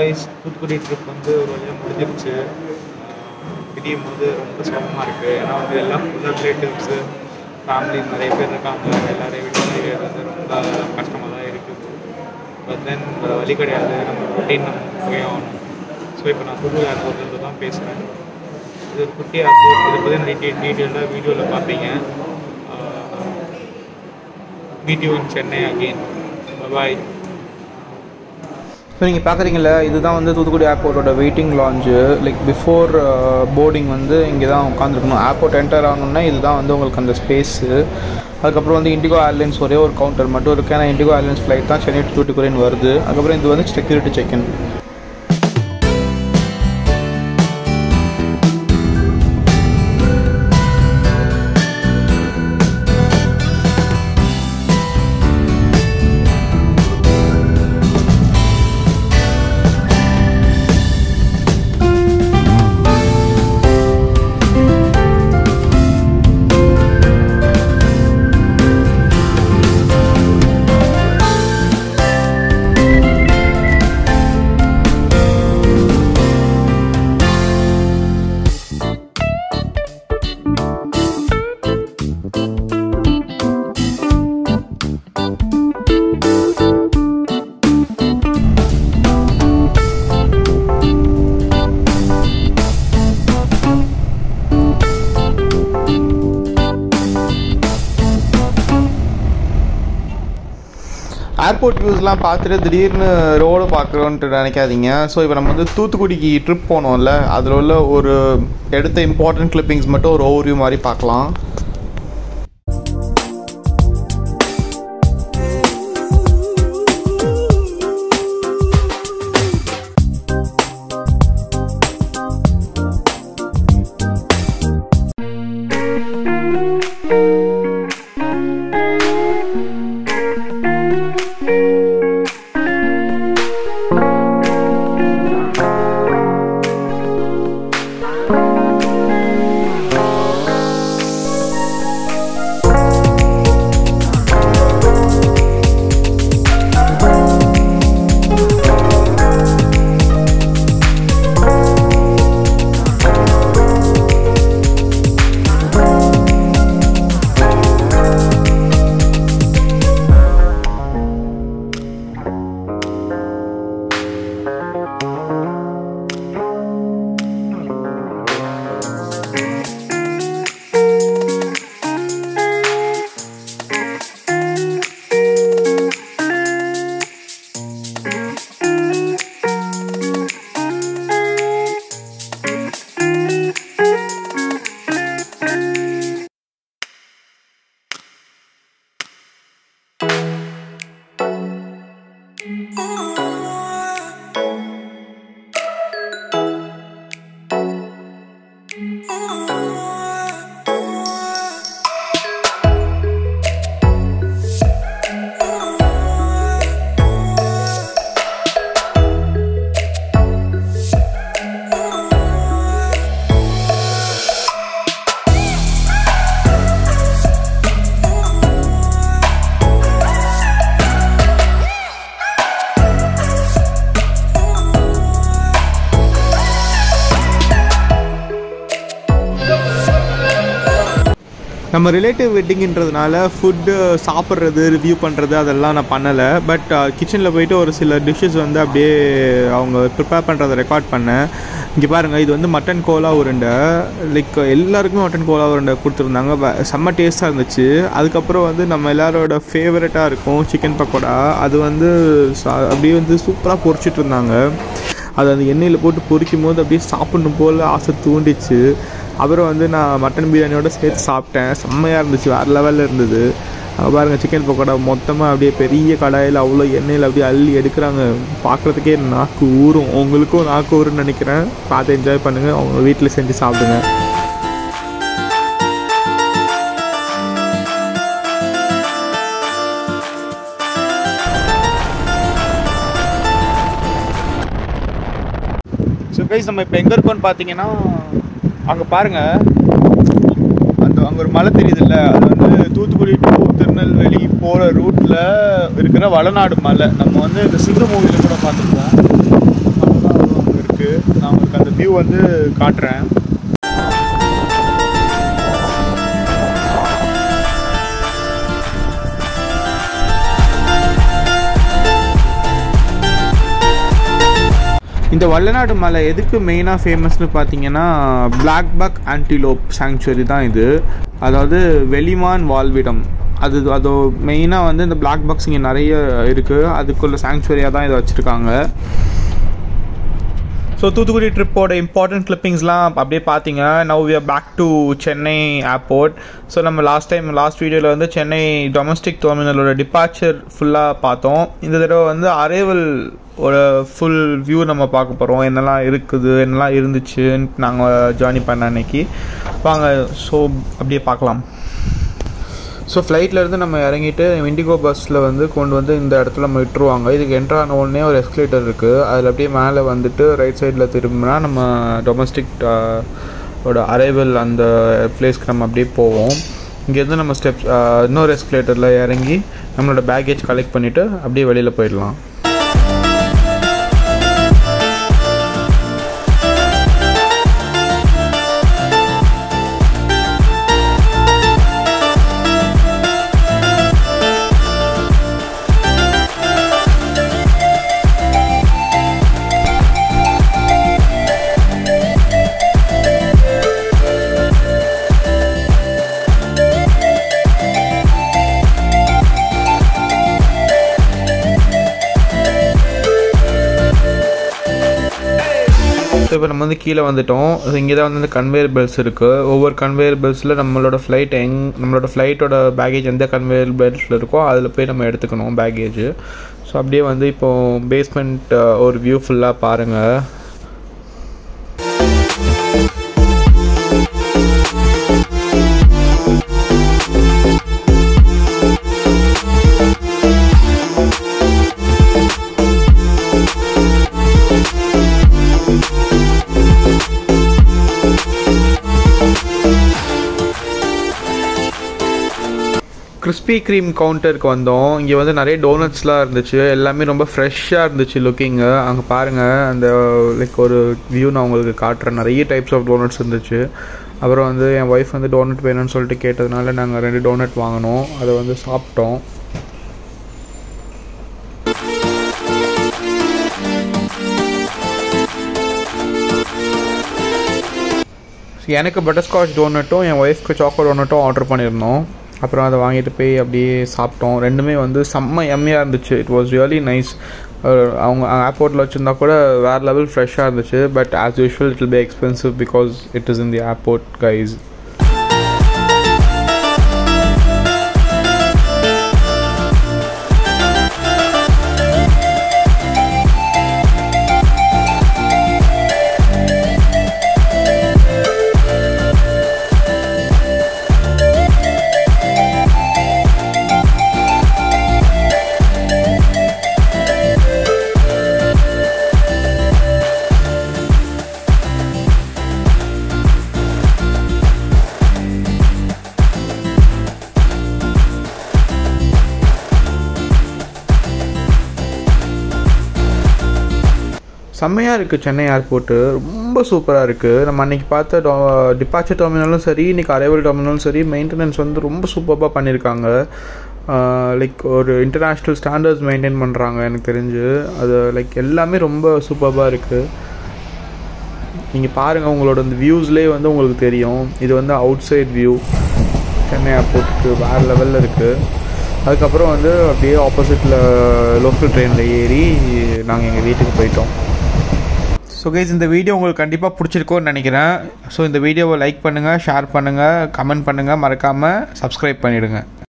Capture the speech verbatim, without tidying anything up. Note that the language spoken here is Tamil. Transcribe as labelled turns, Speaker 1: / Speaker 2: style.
Speaker 1: கைஸ், தூத்துக்குடி ட்ரிப் வந்து ஒரு வழியாக முடிஞ்சிருச்சு. பிரியும் போது ரொம்ப சிரமமாக இருக்குது. ஏன்னா வந்து எல்லாம் ஃபுல்லாக ரிலேட்டிவ்ஸு ஃபேமிலி நிறைய பேர் இருக்காங்க. எல்லாரையும் விட்டு வந்து ரொம்ப கஷ்டமாக தான் இருக்குது. பட் தென் வழி கிடையாது, நம்ம ரொட்டீன் நம்ம போய் ஆகணும். ஸோ இப்போ நான் புது ஏர்போர்ட்லேருந்து தான் பேசுகிறேன். இது ஒரு குட்டி ஏர்போர்ட். இதை பற்றி டீட்டெயில் டீட்டெயிலாக வீடியோவில் பார்ப்பீங்க. Meet you in Chennai again. Bye.
Speaker 2: So நீங்கள் பார்க்குறீங்களா, இதுதான் வந்து தூத்துக்குடி ஏர்போர்ட்டோட waiting lounge. Like before boarding வந்து இங்கே தான் உட்காந்துருக்கணும். ஏர்போர்ட் என்டர் ஆகணுன்னா இதுதான் வந்து உங்களுக்கு அந்த ஸ்பேஸு. அதுக்கப்புறம் வந்து இண்டிகோ ஏர்லைன்ஸ் ஒரே ஒரு கவுண்டர் மட்டும் இருக்குது. ஏன்னா இண்டிகோ ஏர்லைன்ஸ் ஃப்ளைட் தான் சென்னை டு தூத்துக்குடின்னு வருது. அதுக்கப்புறம் இது வந்து செக்யூரிட்டி செக்இன். ஏர்போர்ட் வியூஸ்லாம் பார்த்துட்டு திடீர்னு ரோடு பார்க்குறோன்ட்டு நினைக்காதீங்க. ஸோ இப்போ நம்ம வந்து தூத்துக்குடிக்கு ட்ரிப் போனோம்ல, அதில் உள்ள ஒரு எடுத்த இம்பார்ட்டன்ட் கிளிப்பிங்ஸ் மட்டும் ஒரு ஓவர்வியூ மாதிரி பார்க்கலாம். நம்ம ரிலேட்டிவ் வெட்டிங்கிறதுனால ஃபுட்டு சாப்பிட்றது ரிவ்யூ பண்ணுறது அதெல்லாம் நான் பண்ணலை. பட் கிச்சனில் போயிட்டு ஒரு சில டிஷ்ஷஸ் வந்து அப்படியே அவங்க ப்ரிப்பேர் பண்ணுறதை ரெக்கார்ட் பண்ணேன். இங்கே பாருங்கள், இது வந்து மட்டன் கோலா உருண்டை. லைக் எல்லாருக்குமே மட்டன் கோலா உருண்டை கொடுத்துருந்தாங்க. செம்ம டேஸ்ட்டாக இருந்துச்சு. அதுக்கப்புறம் வந்து நம்ம எல்லாரோட ஃபேவரட்டாக இருக்கும் சிக்கன் பக்கோடா. அது வந்து அப்படியே வந்து சூப்பராக பொரிச்சிட்டு இருந்தாங்க. அது அந்த எண்ணெயில் போட்டு பொரிக்கும் போது அப்படியே சாப்பிடணும் போல் ஆசை தூண்டிச்சு. அப்புறம் வந்து நான் மட்டன் பிரியாணியோடு சேர்த்து சாப்பிட்டேன். செம்மையாக இருந்துச்சு, வேறு லெவலில் இருந்தது. பாருங்கள், சிக்கன் பக்கோடா மொத்தமாக அப்படியே பெரிய கடாயில் அவ்வளோ எண்ணெயில் அப்படியே அள்ளி எடுக்கிறாங்க. பார்க்குறதுக்கே நாக்கு ஊறும். உங்களுக்கும் நாக்கு ஊறுன்னு நினைக்கிறேன். பார்த்து என்ஜாய் பண்ணுங்கள். அவங்க வீட்டில் செஞ்சு சாப்பிடுங்க.
Speaker 1: ஸோ கைஸ், நம்ம இப்போ எங்கே இருக்கோன்னு பார்த்தீங்கன்னா, அங்கே பாருங்கள், அந்த அங்கே ஒரு மலை தெரியுதுல்ல, அது வந்து தூத்துக்குடி டு திருநெல்வேலி போகிற ரூட்டில் இருக்கிற வளநாடு மலை. நம்ம வந்து இந்த சிங்க மூவியில் கூட பார்த்துருக்கோம்.
Speaker 2: வியூ வந்து காட்டுறேன். இந்த வல்லநாடு மலை எதுக்கு மெயினாக ஃபேமஸ்னு பார்த்தீங்கன்னா பிளாக் பக் ஆன்டிலோப் சாங்சுவரி தான் இது. அதாவது வெளிமான் வாழ்விடம். அது அதோ மெயினாக வந்து இந்த பிளாக் பக்ஸ் இங்கே நிறைய இருக்குது. அதுக்குள்ள சாங்சுவரியாக தான் இதை வச்சுருக்காங்க. ஸோ தூத்துக்குடி ட்ரிப்போட இம்பார்ட்டன்ட் கிளிப்பிங்ஸ்லாம் அப்படியே பார்த்தீங்க. Now we are back to Chennai airport. So நம்ம லாஸ்ட் டைம் லாஸ்ட் வீடியோவில் வந்து சென்னை டொமஸ்டிக் டெர்மினலோட டிபார்ச்சர் ஃபுல்லாக பார்த்தோம். இந்த தடவை வந்து அரைவல் ஒரு ஃபுல் வியூ நம்ம பார்க்க போகிறோம். என்னெல்லாம் இருக்குது, என்னெல்லாம் இருந்துச்சுன்னு நாங்கள் ஜேர்னி பண்ண அன்னைக்கு வாங்க. ஸோ அப்படியே பார்க்கலாம். ஸோ ஃப்ளைட்லேருந்து நம்ம இறங்கிட்டு இண்டிகோ பஸ்ஸில் வந்து கொண்டு வந்து இந்த இடத்துல நம்ம விட்டுருவாங்க. இதுக்கு என்ட்ரான உடனே ஒரு எஸ்கலேட்டர் இருக்குது. அதில் அப்படியே மேலே வந்துட்டு ரைட் சைடில் திரும்பினா நம்ம டொமஸ்டிக் ஓட அரைவல் அந்த பிளேஸ்க்கு நம்ம அப்படியே போவோம். இங்கேருந்து நம்ம ஸ்டெப்ஸ் இன்னொரு எஸ்கலேட்டரில் இறங்கி நம்மளோட பேக்கேஜ் கலெக்ட் பண்ணிவிட்டு அப்படியே வெளியில் போயிடலாம். இப்போ நம்ம வந்து கீழே வந்துட்டோம். இங்கே தான் வந்து கன்வேயர் பெல்ட்ஸ் இருக்குது. ஒவ்வொரு கன்வேயர் பெல்ட்ஸில் நம்மளோட ஃப்ளைட் எங் நம்மளோட ஃப்ளைட்டோட பேக்கேஜ் எந்த கன்வேயர் பெல்ட்டில் இருக்கோ அதில் போய் நம்ம எடுத்துக்கணும் பேக்கேஜ். ஸோ அப்படியே வந்து இப்போது பேஸ்மெண்ட் ஒரு வியூ ஃபுல்லாக பாருங்கள். கிறிஸ்பி க்ரீம் கவுண்டருக்கு வந்தோம். இங்கே வந்து நிறைய டோனட்ஸ்லாம் இருந்துச்சு. எல்லாமே ரொம்ப ஃப்ரெஷ்ஷாக இருந்துச்சு லுக்கிங்கு. அங்கே பாருங்கள், அந்த லைக் ஒரு வியூ நான் உங்களுக்கு காட்டுறேன். நிறைய டைப்ஸ் ஆஃப் டோனட்ஸ் இருந்துச்சு. அப்புறம் வந்து என் ஒய்ஃப் வந்து டோனட் வேணும்னு சொல்லிட்டு கேட்டதுனால நாங்கள் ரெண்டு டோனட் வாங்கினோம். அதை வந்து சாப்பிட்டோம். எனக்கு பட்டர்ஸ்காட்ச் டோனட்டும் என் ஒய்ஃப்க்கு சாக்லேட் டோனட்டும் ஆர்டர் பண்ணியிருந்தோம். அப்புறம் அதை வாங்கிட்டு போய் அப்படியே சாப்பிட்டோம். ரெண்டுமே வந்து செம்ம எம்மையாக இருந்துச்சு. It was really nice. அவங்க ஏர்போர்ட்டில் வச்சுருந்தா கூட வேறு லெவல் ஃப்ரெஷ்ஷாக இருந்துச்சு. But as usual it will be expensive because it is in the airport guys. செம்மையாக இருக்குது சென்னை ஏர்போர்ட்டு. ரொம்ப சூப்பராக இருக்குது. நம்ம அன்றைக்கி பார்த்த டோ டிபார்ச்சர் டெர்மினலும் சரி, இன்றைக்கி அரைவல் டெர்மினலும் சரி, மெயின்டெனன்ஸ் வந்து ரொம்ப சூப்பராக பண்ணியிருக்காங்க. லைக் ஒரு இன்டர்நேஷ்னல் ஸ்டாண்டர்ட்ஸ் மெயின்டைன் பண்ணுறாங்க எனக்கு தெரிஞ்சு. அது லைக் எல்லாமே ரொம்ப சூப்பராக இருக்குது. நீங்கள் பாருங்கள், உங்களோட இந்த வியூஸ்லேயே வந்து உங்களுக்கு தெரியும். இது வந்து அவுட் சைட் வியூ சென்னை ஏர்போர்ட்டுக்கு வேறு லெவலில் இருக்குது. அதுக்கப்புறம் வந்து அப்படியே ஆப்போசிட்டில் லோக்கல் ட்ரெயினில் ஏறி நாங்கள் எங்கள் வீட்டுக்கு போயிட்டோம். ஸோ கைஸ், இந்த வீடியோ உங்களுக்கு கண்டிப்பாக பிடிச்சிருக்கோன்னு நினைக்கிறேன். ஸோ இந்த வீடியோவை லைக் பண்ணுங்கள், ஷேர் பண்ணுங்கள், கமெண்ட் பண்ணுங்கள், மறக்காமல் சப்ஸ்கிரைப் பண்ணிவிடுங்க.